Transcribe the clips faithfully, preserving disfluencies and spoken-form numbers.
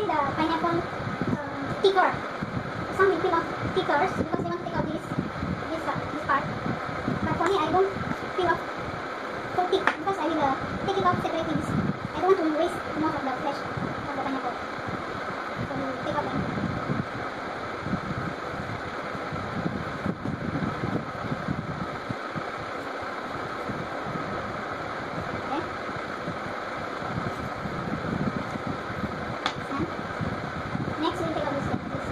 see the pineapple um, thicker. Some will peel off thickers because they want to take out this this uh, this part. But for me, I don't peel off so thick because I will uh, take it off separately. I don't want to waste most of the flesh of the pineapple. So we take out them. Next, we'll take out this, this.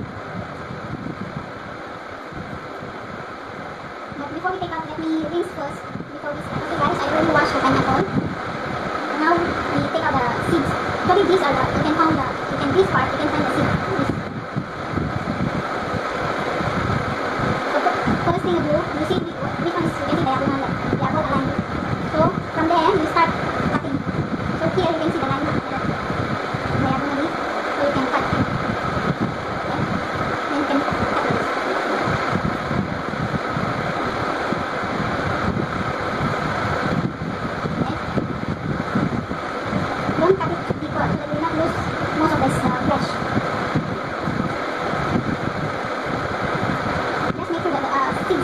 But before we take out, let me rinse first. Before we start. Okay guys, I already washed the pineapple. Now we take out the seeds. Actually these are the, you can find the, you can this part, you can find the seed. This. So first thing you do, you see which one is, you can see diagonal, diagonal line. So from there, you start cutting. So here you can see the line diagonally. So you can cut. Don't cut it deeper so that you will not lose most of this uh, flesh. Just make sure that the uh, seeds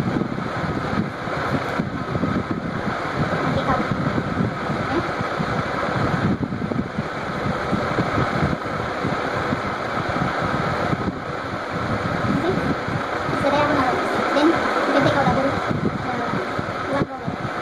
take out. Okay? See? It's the diagonal. Then you can take out the whole uh, one row.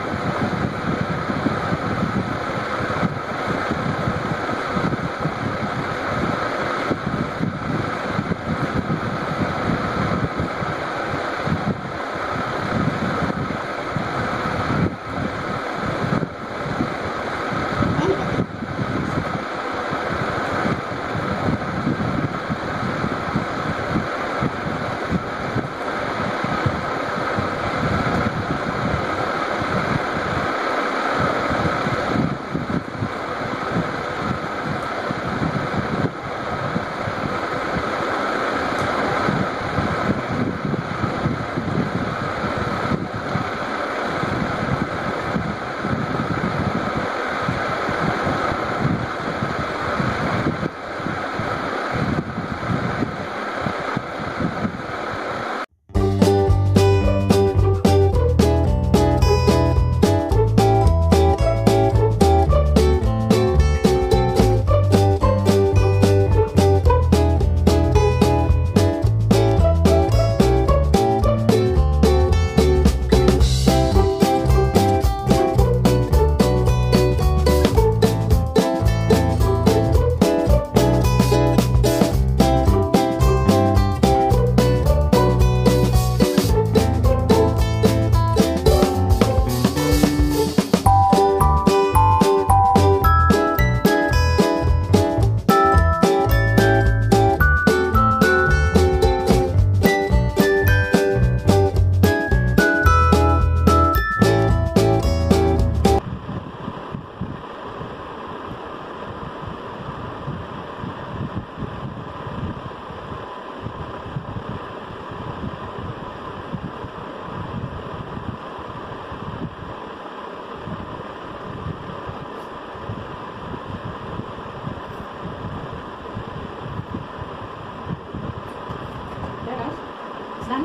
Done.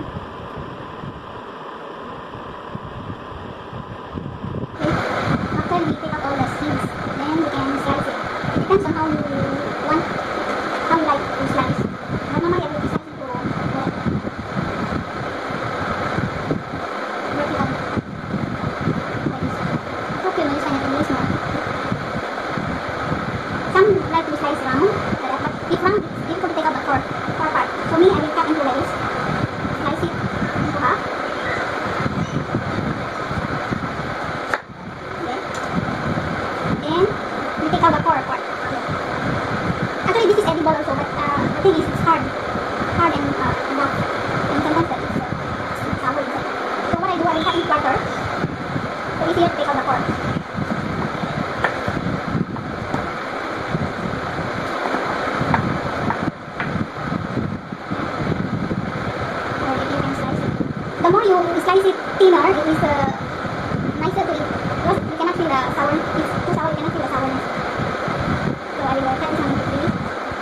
After we take out all the seeds, then we can slice it. It depends on how you want, how you like to slice. But normally I will slice it to uh, vertical. Like this. It's okay when you slice it really small. Some like to slice round, but if round, it's difficult to take out the core, core part. So me, I will cut into like this. Slice it into half. Okay. Then we take out the core part. Okay. Actually, this is edible also, but uh, the thing is, it's hard, hard and uh, rough. And sometimes that it's, uh, it's sour inside. So what I do, I will cut it flatter. So easier to take out the core. The more you slice it thinner, it is uh, nicer to eat because you cannot feel the sour. It's too sour, you cannot feel the sourness. So I will uh, cut this one into three.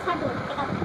it's hard to take out.